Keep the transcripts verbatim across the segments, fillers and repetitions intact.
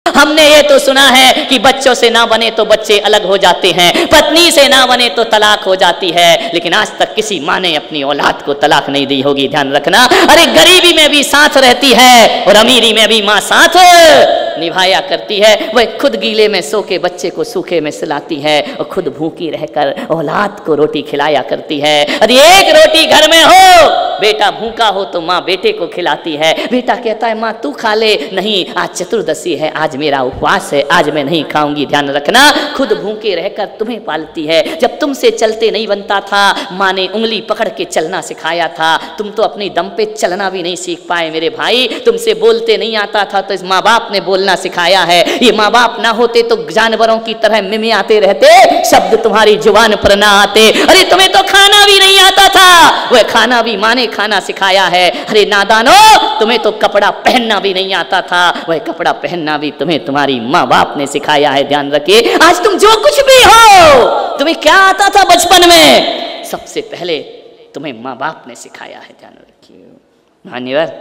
हमने ये तो सुना है कि बच्चों से ना बने तो बच्चे अलग हो जाते हैं, पत्नी से ना बने तो तलाक हो जाती है, लेकिन आज तक किसी माँ ने अपनी औलाद को तलाक नहीं दी होगी, ध्यान रखना। अरे गरीबी में भी साथ रहती है और अमीरी में भी माँ साथ निभाया करती है। वह खुद गीले में सो के बच्चे को सूखे में सुलाती है और खुद भूखी रहकर औलाद को रोटी खिलाया करती है। अरे एक रोटी घर में हो, बेटा भूखा हो तो माँ बेटे को खिलाती है। बेटा कहता है माँ तू खा ले, नहीं आज चतुर्दशी है, आज मेरा उपवास है, आज मैं नहीं खाऊंगी। ध्यान रखना, खुद भूखे रहकर तुम्हें पालती है। जब तुमसे चलते नहीं बनता था, माँ ने उंगली पकड़ के चलना सिखाया था। तुम तो अपनी दम पे चलना भी नहीं सीख पाए मेरे भाई, तुमसे बोलते नहीं आता था तो इस माँ बाप ने बोलना सिखाया है। ये माँ बाप ना होते तो जानवरों की तरह मिमियाते रहते, शब्द तुम्हारी जुबान पर ना आते। अरे तुम्हें तो खाना भी नहीं आता था, वह खाना भी माँ ने खाना सिखाया है। अरे नादानो, तुम्हें तो कपड़ा पहनना भी नहीं आता था, वह कपड़ा पहनना भी तुम्हें तुम्हारी माँ बाप ने सिखाया है। ध्यान रखिए, आज तुम जो कुछ भी हो, तुम्हें क्या आता था बचपन में, सबसे पहले तुम्हें माँ बाप ने सिखाया है। ध्यान रखिए। मान्यवर,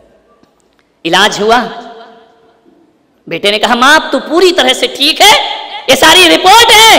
इलाज हुआ, बेटे ने कहा माँ तू पूरी तरह से ठीक है, ये सारी रिपोर्ट है।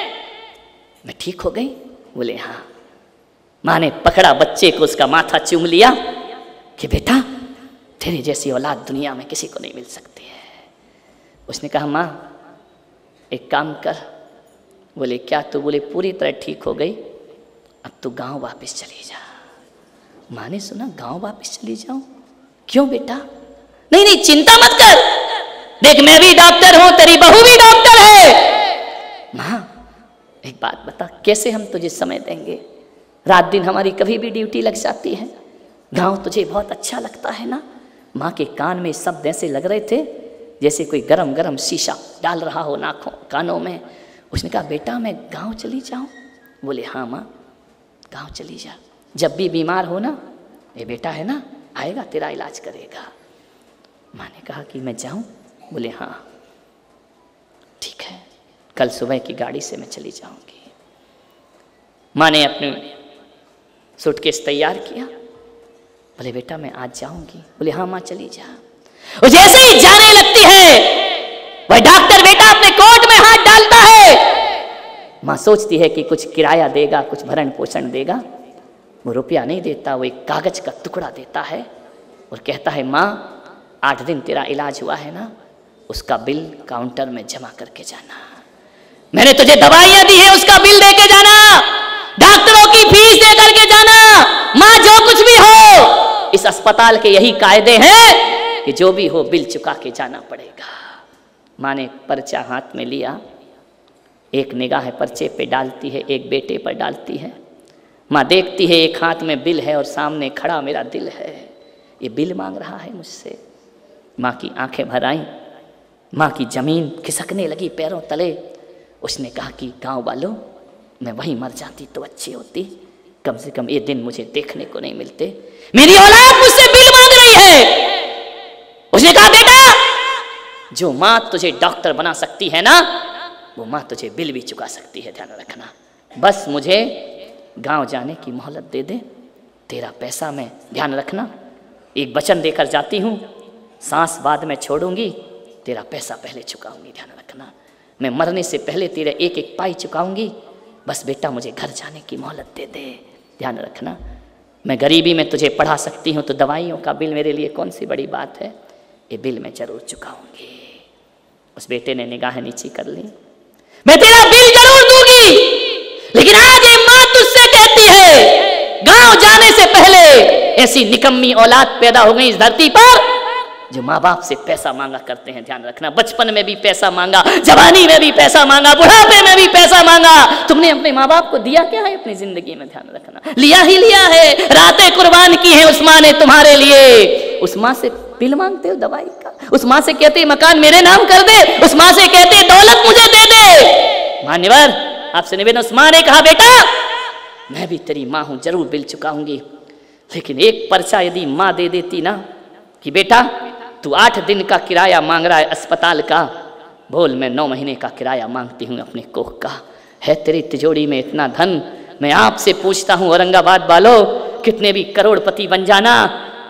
मैं ठीक हो गई? बोले हाँ। माँ ने पकड़ा बच्चे को, उसका माथा चूम लिया कि बेटा तेरे जैसी औलाद दुनिया में किसी को नहीं मिल सकती है। उसने कहा माँ एक काम कर। बोले क्या? तो बोले पूरी तरह ठीक हो गई, अब तू गांव वापस चली जा। माँ ने सुना गांव वापस चली जाऊं? क्यों बेटा? नहीं नहीं चिंता मत कर, देख मैं भी डॉक्टर हूं, तेरी बहू भी डॉक्टर है। माँ एक बात बता, कैसे हम तुझे समय देंगे? रात दिन हमारी कभी भी ड्यूटी लग जाती है, गांव तुझे बहुत अच्छा लगता है ना? माँ के कान में शब्द ऐसे लग रहे थे जैसे कोई गरम गरम शीशा डाल रहा हो नाखों कानों में। उसने कहा बेटा मैं गांव चली जाऊं? बोले हाँ माँ गांव चली जा, जब भी बीमार हो ना ये बेटा है ना आएगा तेरा इलाज करेगा। माँ ने कहा कि मैं जाऊं? बोले हाँ ठीक है, कल सुबह की गाड़ी से मैं चली जाऊंगी। माँ ने अपने सूटकेस तैयार किया। बोले बेटा मैं आज जाऊंगी? बोले हाँ माँ चली जा। वो जैसे ही जाने लगती है वह डॉक्टर बेटा अपने कोट में हाथ डालता है। माँ सोचती है कि कुछ किराया देगा, कुछ भरण पोषण देगा। वो रुपया नहीं देता, वो एक कागज का टुकड़ा देता है और कहता है माँ आठ दिन तेरा इलाज हुआ है ना, उसका बिल काउंटर में जमा करके जाना। मैंने तुझे दवाइयां दी है उसका बिल दे के जाना, डॉक्टरों की फीस दे करके जाना। माँ जो कुछ भी हो, इस अस्पताल के यही कायदे हैं कि जो भी हो बिल चुका के जाना पड़ेगा। माँ ने पर्चा हाथ में लिया, एक निगाह पर्चे पे डालती है, एक बेटे पर डालती है। माँ देखती है एक हाथ में बिल है और सामने खड़ा मेरा दिल है, ये बिल मांग रहा है मुझसे। माँ की आंखें भर आईं, माँ की जमीन खिसकने लगी पैरों तले। उसने कहा कि गांव वालों मैं वहीं मर जाती तो अच्छी होती, कम से कम ये दिन मुझे देखने को नहीं मिलते। मेरी औलाद मुझसे बिल मांग रही है। उसने कहा बेटा जो माँ तुझे डॉक्टर बना सकती है ना, वो माँ तुझे बिल भी चुका सकती है। ध्यान रखना, बस मुझे गांव जाने की मोहलत दे दे, तेरा पैसा मैं, ध्यान रखना, एक वचन देकर जाती हूँ, सांस बाद में छोड़ूंगी, तेरा पैसा पहले चुकाऊंगी। ध्यान रखना, मैं मरने से पहले तेरे एक एक पाई चुकाऊंगी, बस बेटा मुझे घर जाने की मोहलत दे दे। ध्यान रखना, मैं गरीबी में तुझे पढ़ा सकती हूँ तो दवाइयों का बिल मेरे लिए कौन सी बड़ी बात है, ये बिल मैं जरूर चुकाऊंगी। उस बेटे ने निगाहें नीची कर ली, मैं तेरा बिल जरूर दूंगी, लेकिन आज ये माँ तुझसे कहती है गांव जाने से पहले ऐसी निकम्मी औलाद पैदा हो गई इस धरती पर जो माँ बाप से पैसा मांगा करते हैं। ध्यान रखना, बचपन में भी पैसा मांगा, जवानी में भी पैसा मांगा, बुढ़ापे में भी पैसा मांगा। तुमने अपने माँ बाप को दिया क्या है अपनी जिंदगी में? ध्यान रखना, लिया ही लिया है, रातें कुर्बान की है उस माँ ने तुम्हारे लिए। उस माँ से बिल मांगते हो दवाई का, उस माँ से कहते मकान मेरे नाम कर दे, उस माँ से कहते दौलत मुझे दे दे। मान्यवर आपसे निवेदन, उस माँ ने कहा बेटा मैं भी तेरी माँ हूं, जरूर बिल चुकाऊंगी, लेकिन एक पर्चा यदि माँ दे देती ना कि बेटा तू आठ दिन का किराया मांग रहा है अस्पताल का, बोल मैं नौ महीने का किराया मांगती हूँ अपने कोख का। है तेरी तिजोरी में इतना धन? मैं आपसे पूछता हूँ औरंगाबाद वालों, कितने भी करोड़पति बन जाना,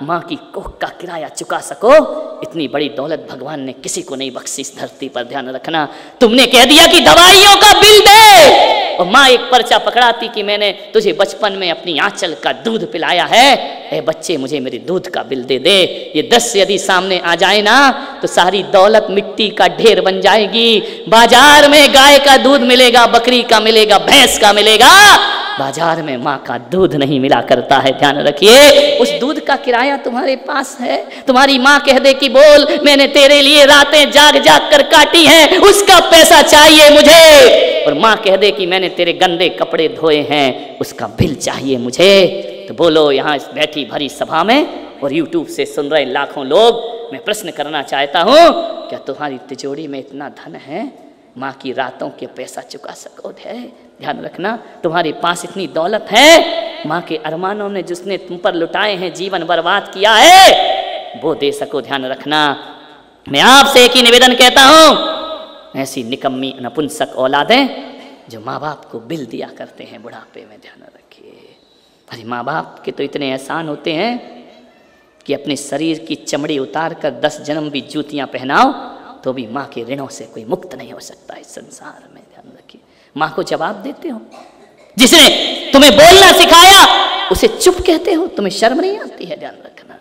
माँ की कोख का किराया चुका सको, इतनी बड़ी दौलत भगवान ने किसी को नहीं बख्शी इस धरती पर। ध्यान रखना, तुमने कह दिया कि दवाइयों का बिल दे, और माँ एक पर्चा पकड़ाती कि मैंने तुझे बचपन में अपनी आंचल का दूध पिलाया है, ए बच्चे मुझे मेरे दूध का बिल दे दे। ये दस यदि सामने आ जाए ना तो सारी दौलत मिट्टी का ढेर बन जाएगी। बाजार में गाय का दूध मिलेगा, बकरी का मिलेगा, भैंस का मिलेगा, बाजार में माँ का दूध नहीं मिला करता है। ध्यान रखिए, उस दूध का किराया तुम्हारे पास है। तुम्हारी माँ कह दे कि बोल मैंने तेरे लिए रातें जाग जाग कर काटी हैं, उसका पैसा चाहिए मुझे, और माँ कह दे कि मैंने तेरे गंदे कपड़े धोए हैं, उसका बिल चाहिए मुझे। तो बोलो यहाँ इस बैठी भरी सभा में और यूट्यूब से सुन रहे लाखों लोग, मैं प्रश्न करना चाहता हूँ, क्या तुम्हारी तिजोरी में इतना धन है माँ की रातों के पैसा चुका सको है? ध्यान रखना, तुम्हारे पास इतनी दौलत है, माँ के अरमानों ने जिसने तुम पर लुटाए हैं, जीवन बर्बाद किया है, वो दे सको। ध्यान रखना, मैं आपसे एक ही निवेदन कहता हूँ, ऐसी निकम्मी नपुंसक औलादें जो माँ बाप को बिल दिया करते हैं बुढ़ापे में, ध्यान रखिए। अरे माँ बाप के तो इतने एहसान होते हैं कि अपने शरीर की चमड़ी उतार कर दस जन्म भी जूतियाँ पहनाओ तो भी माँ के ऋणों से कोई मुक्त नहीं हो सकता इस संसार में। ध्यान रखिए, माँ को जवाब देते हो, जिसने तुम्हें बोलना सिखाया उसे चुप कहते हो, तुम्हें शर्म नहीं आती है? ध्यान रखना,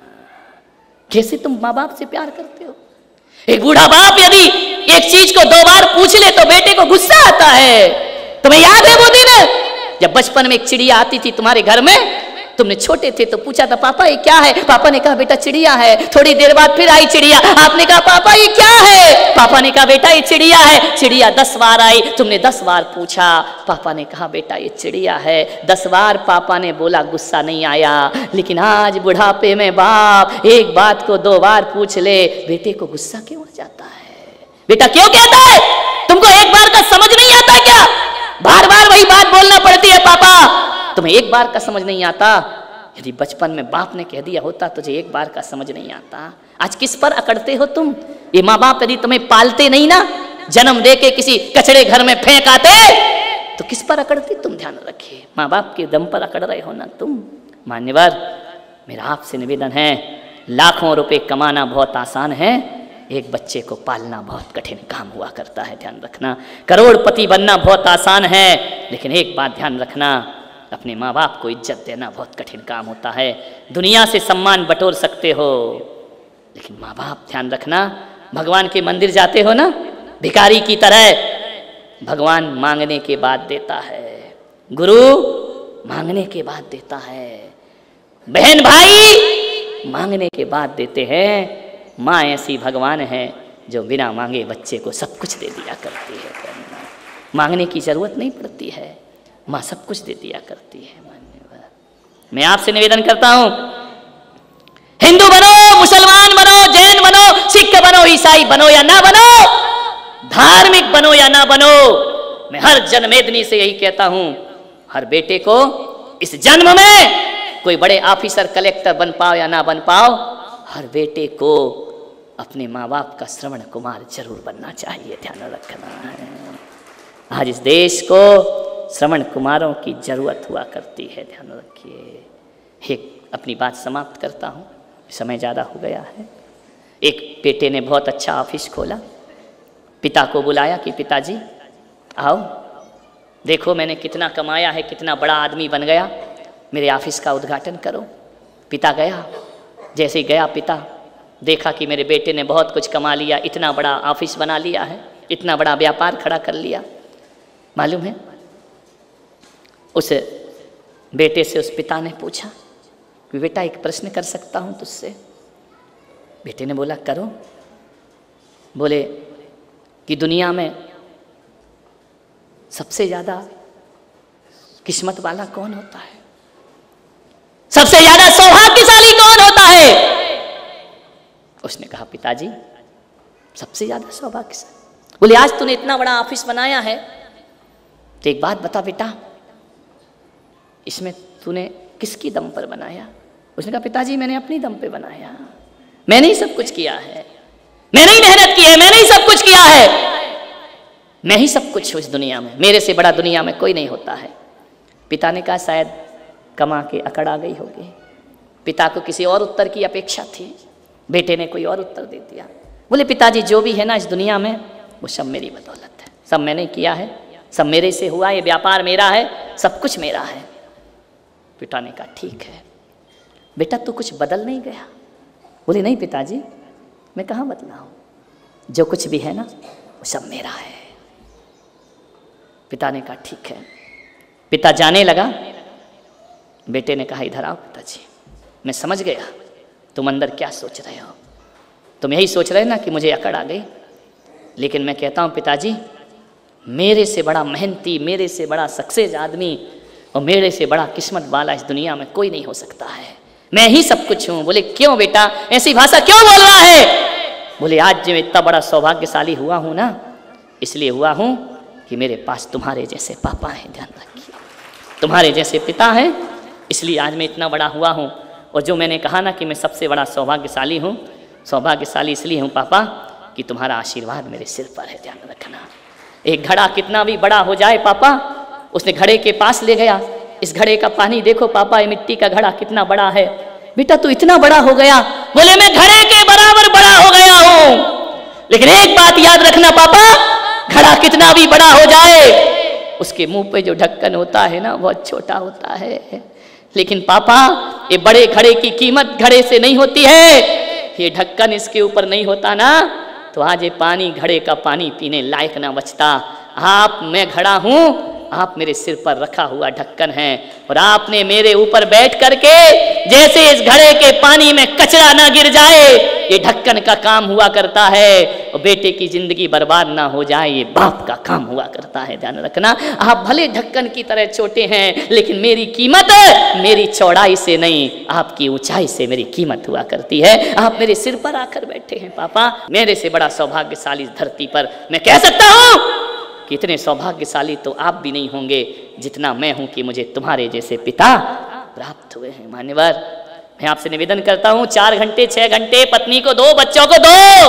कैसे तुम माँ बाप से प्यार करते हो। एक बूढ़ा बाप यदि एक चीज को दो बार पूछ ले तो बेटे को गुस्सा आता है। तुम्हें याद है वो दिन जब बचपन में एक चिड़िया आती थी तुम्हारे घर में, तुमने छोटे थे तो पूछा था पापा ये क्या है? पापा ने कहा बेटा चिड़िया है। थोड़ी देर बाद फिर आई चिड़िया, आपने कहा पापा ये क्या है? पापा ने कहा बेटा ये चिड़िया है। चिड़िया दस बार आई, तुमने दस बार पूछा, पापा ने कहा बेटा ये चिड़िया है। दस बार पापा ने बोला, गुस्सा नहीं आया। लेकिन आज बुढ़ापे में बाप एक बात को दो बार पूछ ले, बेटे को गुस्सा क्यों आ जाता है? बेटा क्यों कहता है? तुमको एक बार का समझ नहीं आता क्या? बार बार वही बात बोलना पड़ती है पापा, तुम्हें एक बार का समझ नहीं आता। यदि बचपन में बाप ने कह दिया होता तुझे एक बार का समझ नहीं आता, आज किस पर अकड़ते हो तुम? ये माँ बाप यदि तुम्हें पालते नहीं ना, जन्म दे के किसी कचड़े घर में फेंक आते तो किस पर अकड़ते तुम? ध्यान रखिए, माँ बाप के दम पर अकड़ रहे हो ना तुम। मान्यवर, मेरा आपसे निवेदन है, लाखों रुपए कमाना बहुत आसान है, एक बच्चे को पालना बहुत कठिन काम हुआ करता है। ध्यान रखना, करोड़पति बनना बहुत आसान है, लेकिन एक बात ध्यान रखना, अपने माँ बाप को इज्जत देना बहुत कठिन काम होता है। दुनिया से सम्मान बटोर सकते हो, लेकिन माँ बाप, ध्यान रखना, भगवान के मंदिर जाते हो ना भिखारी की तरह, भगवान मांगने के बाद देता है, गुरु मांगने के बाद देता है, बहन भाई मांगने के बाद देते हैं। माँ ऐसी भगवान है जो बिना मांगे बच्चे को सब कुछ दे दिया करती है। मांगने की जरूरत नहीं पड़ती है, माँ सब कुछ दे दिया करती है। मैं आपसे निवेदन करता हूं, हिंदू बनो, मुसलमान बनो, जैन बनो, सिख बनो, ईसाई बनो या ना बनो, धार्मिक बनो या ना बनो, मैं हर जन्मेदनी से यही कहता हूं, हर बेटे को इस जन्म में कोई बड़े ऑफिसर कलेक्टर बन पाओ या ना बन पाओ, हर बेटे को अपने माँ बाप का श्रवण कुमार जरूर बनना चाहिए। ध्यान रखना है, आज इस देश को श्रवण कुमारों की जरूरत हुआ करती है। ध्यान रखिए। एक अपनी बात समाप्त करता हूँ, समय ज़्यादा हो गया है। एक बेटे ने बहुत अच्छा ऑफिस खोला, पिता को बुलाया कि पिताजी आओ देखो मैंने कितना कमाया है, कितना बड़ा आदमी बन गया, मेरे ऑफिस का उद्घाटन करो। पिता गया, जैसे ही गया पिता देखा कि मेरे बेटे ने बहुत कुछ कमा लिया, इतना बड़ा ऑफिस बना लिया है, इतना बड़ा व्यापार खड़ा कर लिया। मालूम है, उस बेटे से उस पिता ने पूछा कि बेटा एक प्रश्न कर सकता हूँ तुझसे? बेटे ने बोला करो। बोले कि दुनिया में सबसे ज़्यादा किस्मत वाला कौन होता है, सबसे ज़्यादा सौभाग्यशाली कौन होता है? उसने कहा पिताजी सबसे ज़्यादा सौभाग्यशाली। बोले आज तूने इतना बड़ा ऑफिस बनाया है, तो एक बात बता बेटा, इसमें तूने किसकी दम पर बनाया? उसने कहा पिताजी मैंने अपनी दम पे बनाया, मैंने ही सब कुछ किया है, मैंने ही मेहनत की है, मैंने ही सब कुछ किया है, मैं ही सब कुछ हूँ इस दुनिया में, मेरे से बड़ा दुनिया में कोई नहीं होता है। पिता ने कहा शायद कमा के अकड़ आ गई होगी, पिता को किसी और उत्तर की अपेक्षा थी, बेटे ने कोई और उत्तर दे दिया। बोले पिताजी जो भी है ना इस दुनिया में वो सब मेरी बदौलत है, सब मैंने किया है, सब मेरे से हुआ, ये व्यापार मेरा है, सब कुछ मेरा है। पिता ने कहा ठीक है बेटा, तू कुछ बदल नहीं गया? बोले नहीं पिताजी, मैं कहाँ बदला हूँ, जो कुछ भी है ना वो सब मेरा है। पिता ने कहा ठीक है। पिता जाने लगा, बेटे ने कहा इधर आओ पिताजी, मैं समझ गया तुम अंदर क्या सोच रहे हो, तुम यही सोच रहे ना कि मुझे अकड़ आ गई, लेकिन मैं कहता हूँ पिताजी, मेरे से बड़ा मेहनती, मेरे से बड़ा सक्सेस आदमी और मेरे से बड़ा किस्मत वाला इस दुनिया में कोई नहीं हो सकता है, मैं ही सब कुछ हूँ। बोले क्यों बेटा, ऐसी भाषा क्यों बोल रहा है? बोले आज जो इतना बड़ा सौभाग्यशाली हुआ हूँ ना, इसलिए हुआ हूँ कि मेरे पास तुम्हारे जैसे पापा हैं, ध्यान रखिए, तुम्हारे जैसे पिता हैं, इसलिए आज मैं इतना बड़ा हुआ हूँ। और जो मैंने कहा ना कि मैं सबसे बड़ा सौभाग्यशाली हूँ, सौभाग्यशाली इसलिए हूँ पापा कि तुम्हारा आशीर्वाद मेरे सिर पर है, ध्यान रखना। एक घड़ा कितना भी बड़ा हो जाए पापा, उसने घड़े के पास ले गया, इस घड़े का पानी देखो पापा, ये मिट्टी का घड़ा कितना बड़ा है। बेटा तू इतना बड़ा हो गया? बोले मैं घड़े के बराबर बड़ा हो गया हूँ, लेकिन एक बात याद रखना पापा, घड़ा कितना भी बड़ा हो जाए उसके मुंह पे जो ढक्कन होता है ना बहुत छोटा होता है। लेकिन पापा ये बड़े घड़े की कीमत घड़े से नहीं होती है, ये ढक्कन इसके ऊपर नहीं होता ना तो आज ये पानी घड़े का पानी पीने लायक ना बचता। आप, मैं घड़ा हूँ, आप मेरे सिर पर रखा हुआ ढक्कन है, और आपने मेरे ऊपर बैठ करके जैसे इस घड़े के पानी में कचरा ना गिर जाए ये ढक्कन का काम हुआ करता है, और बेटे की जिंदगी बर्बाद ना हो जाए ये बाप का काम हुआ करता है, ध्यान रखना। आप भले ढक्कन की तरह छोटे हैं, लेकिन मेरी कीमत मेरी चौड़ाई से नहीं, आपकी ऊंचाई से मेरी कीमत हुआ करती है। आप मेरे सिर पर आकर बैठे हैं पापा, मेरे से बड़ा सौभाग्यशाली धरती पर मैं कह सकता हूँ कि इतने सौभाग्यशाली तो आप भी नहीं होंगे जितना मैं हूं कि मुझे तुम्हारे जैसे पिता प्राप्त हुए हैं। मान्यवर, मैं आपसे निवेदन करता हूं, चार घंटे छह घंटे पत्नी को दो, बच्चों को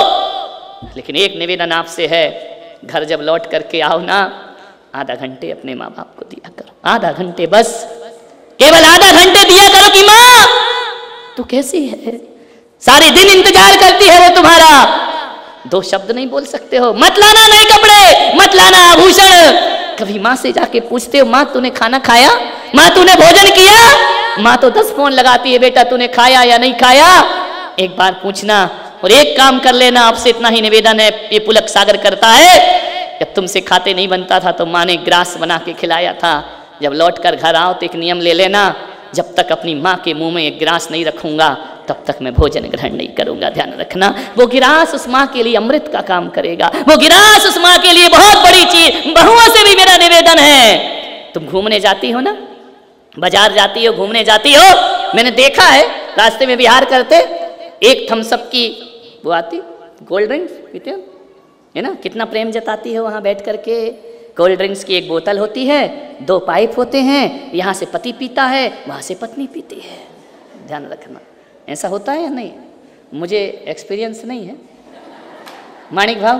दो, लेकिन एक निवेदन आपसे है, घर जब लौट करके आओ ना आधा घंटे अपने माँ बाप को दिया करो, आधा घंटे बस, केवल आधा घंटे दिया करो कि माँ तू कैसी है, सारे दिन इंतजार करती है वो तुम्हारा। दो शब्द नहीं बोल सकते हो, मत लाना नए कपड़े, मत लाना आभूषण। कभी माँ से जाके पूछते हो माँ तूने खाना खाया, माँ तूने भोजन किया? माँ तो दस फोन लगाती है, बेटा तूने खाया या नहीं खाया, एक बार पूछना। और एक काम कर लेना, आपसे इतना ही निवेदन है, ये पुलक सागर करता है, जब तुमसे खाते नहीं बनता था तो माँ ने ग्रास बना के खिलाया था, जब लौट कर घर आओ तो एक नियम ले लेना, जब तक अपनी माँ के मुंह में एक गिलास नहीं रखूंगा तब तक मैं भोजन ग्रहण नहीं करूंगा। ध्यान रखना, वो गिलास उस माँ के लिए अमृत का काम करेगा, वो गिलास उस माँ के लिए बहुत बड़ी चीज। बहुओं से भी मेरा निवेदन है, तुम घूमने जाती हो ना, बाजार जाती हो, घूमने जाती हो, मैंने देखा है रास्ते में विहार करते एक थम्सअप की वो आती कोल्ड ड्रिंक्स पीते हो है ना, कितना प्रेम जताती है वहां बैठ करके। कोल्ड ड्रिंक्स की एक बोतल होती है, दो पाइप होते हैं, यहाँ से पति पीता है वहाँ से पत्नी पीती है। ध्यान रखना, ऐसा होता है या नहीं? मुझे एक्सपीरियंस नहीं है। माणिक भाव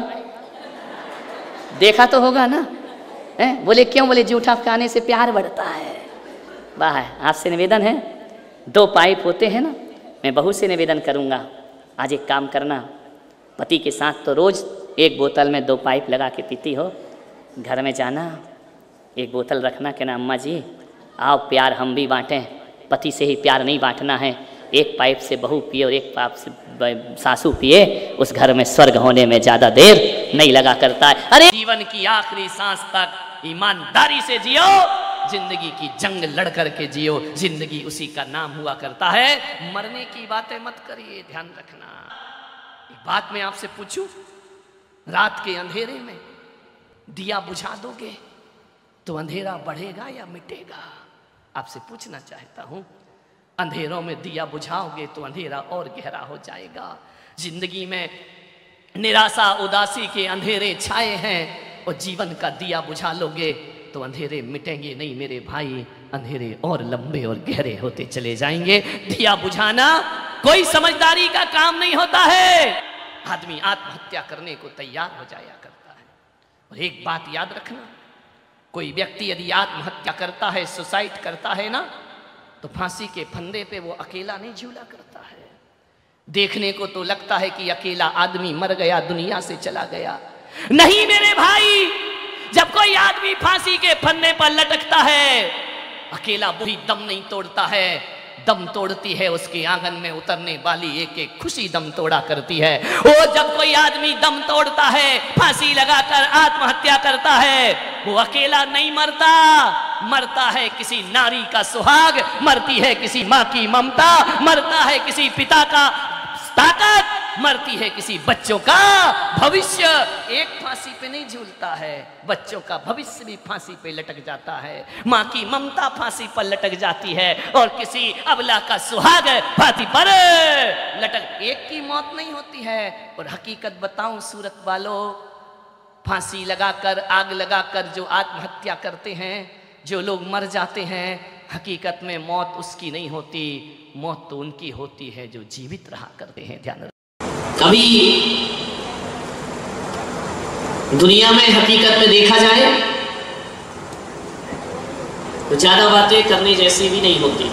देखा तो होगा ना? है? बोले क्यों? बोले जूठा खाने से प्यार बढ़ता है। वाह, आपसे निवेदन है, दो पाइप होते हैं ना, मैं बहू से निवेदन करूँगा, आज एक काम करना, पति के साथ तो रोज़ एक बोतल में दो पाइप लगा के पीती हो, घर में जाना एक बोतल रखना कि ना अम्मा जी आओ प्यार हम भी बांटें, पति से ही प्यार नहीं बांटना है, एक पाइप से बहू पिए और एक पाइप से सासू पिए, उस घर में स्वर्ग होने में ज़्यादा देर नहीं लगा करता है। अरे जीवन की आखिरी सांस तक ईमानदारी से जियो, जिंदगी की जंग लड़ करके जियो, जिंदगी उसी का नाम हुआ करता है। मरने की बातें मत करिए, ध्यान रखना। एक बात मैं आपसे पूछूं, रात के अंधेरे में दिया बुझा दोगे तो अंधेरा बढ़ेगा या मिटेगा? आपसे पूछना चाहता हूं, अंधेरों में दिया बुझाओगे तो अंधेरा और गहरा हो जाएगा। जिंदगी में निराशा उदासी के अंधेरे छाए हैं और जीवन का दिया बुझा लोगे तो अंधेरे मिटेंगे नहीं मेरे भाई, अंधेरे और लंबे और गहरे होते चले जाएंगे। दिया बुझाना कोई समझदारी का काम नहीं होता है, आदमी आत्महत्या करने को तैयार हो जाया करता है। और एक बात याद रखना, कोई व्यक्ति यदि आत्महत्या करता है, सुसाइड करता है ना, तो फांसी के फंदे पे वो अकेला नहीं झूला करता है। देखने को तो लगता है कि अकेला आदमी मर गया, दुनिया से चला गया। नहीं मेरे भाई, जब कोई आदमी फांसी के फंदे पर लटकता है, अकेला वही दम नहीं तोड़ता है, दम तोड़ती है उसके आंगन में उतरने वाली एक एक खुशी दम तोड़ा करती है। वो जब कोई आदमी दम तोड़ता है, फांसी लगाकर आत्महत्या करता है, वो अकेला नहीं मरता, मरता है किसी नारी का सुहाग, मरती है किसी माँ की ममता, मरता है किसी पिता का ताकत, मरती है किसी बच्चों का भविष्य। एक फांसी पे नहीं झूलता है, बच्चों का भविष्य भी फांसी पे लटक जाता है, माँ की ममता फांसी पर लटक जाती है, और किसी अबला का सुहाग फांसी पर लटक। एक की मौत नहीं होती है। और हकीकत बताऊं सूरत वालों, फांसी लगाकर, आग लगाकर जो आत्महत्या करते हैं, जो लोग मर जाते हैं, हकीकत में मौत उसकी नहीं होती, मौत तो उनकी होती है जो जीवित रहा करते हैं। ध्यान रखें। कभी दुनिया में हकीकत में देखा जाए तो ज्यादा बातें करने जैसी भी नहीं होती।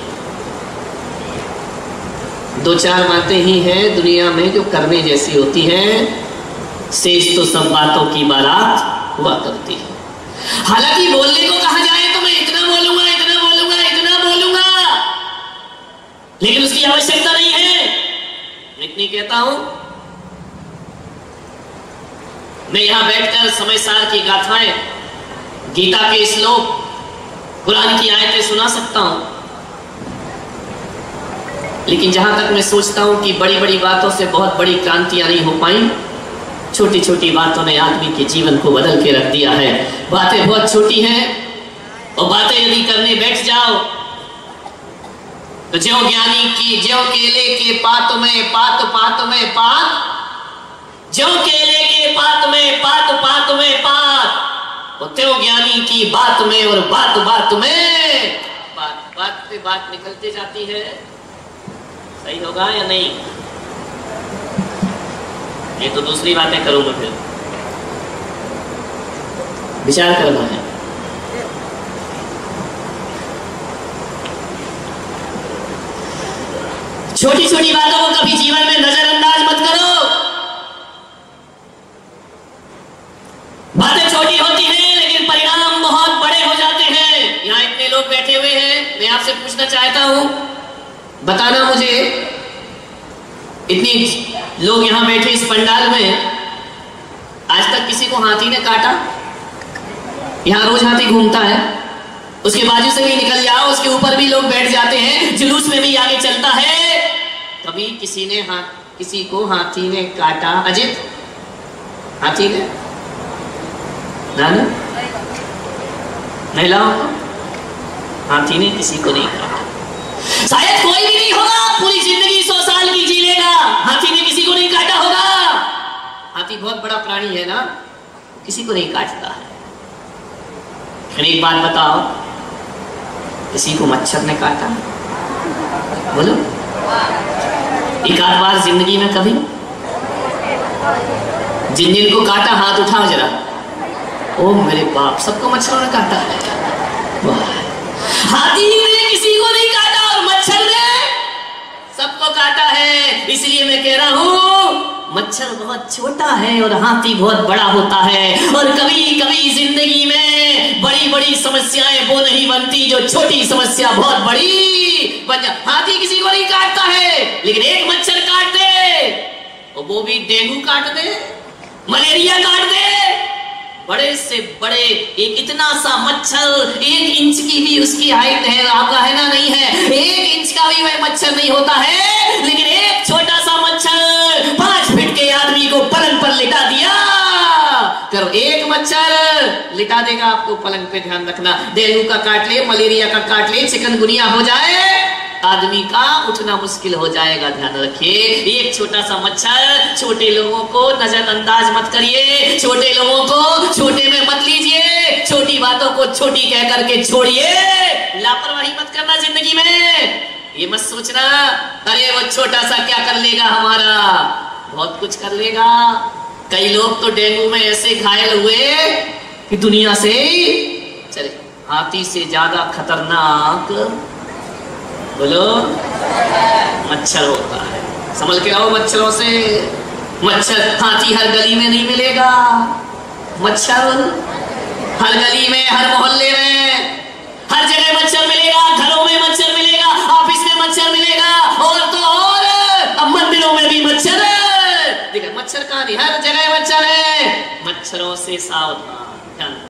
दो चार बातें ही हैं दुनिया में जो करने जैसी होती हैं, शेष तो सब बातों की बारात हुआ करती है। हालांकि बोलने को कहा जाए तो मैं इतना बोलूंगा, इतना बोलूंगा, इतना बोलूंगा, लेकिन उसकी आवश्यकता नहीं है। मैं इतनी कहता हूं, मैं यहां बैठकर समय सार की गाथाएं, गीता के श्लोक, कुरान की आयतें सुना सकता हूं, लेकिन जहां तक मैं सोचता हूं कि बड़ी बड़ी बातों से बहुत बड़ी क्रांतियां नहीं हो पाई, छोटी छोटी बातों ने आदमी के जीवन को बदल के रख दिया है। बातें बहुत छोटी हैं, और बातें यदि करने बैठ जाओ तो ज्यो ज्ञानी की ज्यो केले के पात में पात पात में पात, ज्यो केले के पात में पात पात में पात, और त्यो ज्ञानी की बात में और बात बात में बात, बात पे बात निकलती जाती है। सही होगा या नहीं? ये तो दूसरी बातें करूंगा, फिर विचार करना है। छोटी छोटी बातों को कभी जीवन में नजरअंदाज मत करो। बातें छोटी होती हैं लेकिन परिणाम बहुत बड़े हो जाते हैं। यहां इतने लोग बैठे हुए हैं, मैं आपसे पूछना चाहता हूं, बताना मुझे, इतनी लोग यहां बैठे इस पंडाल में, आज तक किसी को हाथी ने काटा? यहां रोज हाथी घूमता है, उसके बाजू से भी निकल जाओ, उसके ऊपर भी लोग बैठ जाते हैं, जुलूस में भी आगे चलता है। कभी किसी ने हाथ किसी को हाथी ने काटा? अजित, हाथी ने महिलाओं को हाथी ने किसी को नहीं काटा। शायद कोई भी नहीं होगा पूरी जिंदगी सौ साल की जी लेगा, हाथी ने किसी को नहीं काटा होगा। हाथी बहुत बड़ा प्राणी है ना, किसी को नहीं काटता है। एक बात बताओ, किसी को मच्छर ने काटा? बोलो, एक आध बार जिंदगी में कभी? जिन जिन को काटा हाथ उठाओ जरा। ओ मेरे बाप, सबको मच्छरों ने काटा है। हाथी ने किसी को नहीं काटा और मच्छर ने सबको काटा है। इसलिए मैं कह रहा हूं, मच्छर बहुत छोटा है और हाथी बहुत बड़ा होता है। और कभी कभी जिंदगी में बड़ी बड़ी समस्याएं वो नहीं बनती जो छोटी समस्या बहुत बड़ी बन जा। हाथी किसी को नहीं काटता है, लेकिन एक मच्छर काट दे, और वो भी डेंगू काट दे, मलेरिया काट दे, बड़े से बड़े एक इतना सा मच्छर, एक इंच की भी उसकी हाइट है, आपका है ना? नहीं है। एक इंच का भी वह मच्छर नहीं होता है, लेकिन एक छोटा सा मच्छर पांच फीट के आदमी को पलंग पर लिटा दिया करो। एक मच्छर लिटा देगा आपको पलंग पे, ध्यान रखना। डेंगू का काट ले, मलेरिया का काट ले, चिकनगुनिया हो जाए, आदमी का उठना मुश्किल हो जाएगा। ध्यान रखिए, एक छोटा सा मच्छर। छोटे लोगों को नजरअंदाज मत करिए, छोटे लोगों को छोटे में मत लीजिए, छोटी बातों को छोटी कह करके छोड़िए। लापरवाही मत करना जिंदगी में। ये मत सोचना अरे वो छोटा सा क्या कर लेगा हमारा, बहुत कुछ कर लेगा। कई लोग तो डेंगू में ऐसे घायल हुए कि दुनिया से चले। हाथी से ज्यादा खतरनाक बोलो, मच्छर होता है। संभल के रहो मच्छरों से। मच्छर हाथी हर गली में नहीं मिलेगा, मच्छर हर गली में, हर मोहल्ले में, हर जगह मच्छर मिलेगा। घरों में मच्छर मिलेगा, ऑफिस में मच्छर मिलेगा, और तो और अब मंदिरों में भी मच्छर है। देखिए मच्छर कहानी हर जगह मच्छर है। मच्छरों से सावधान।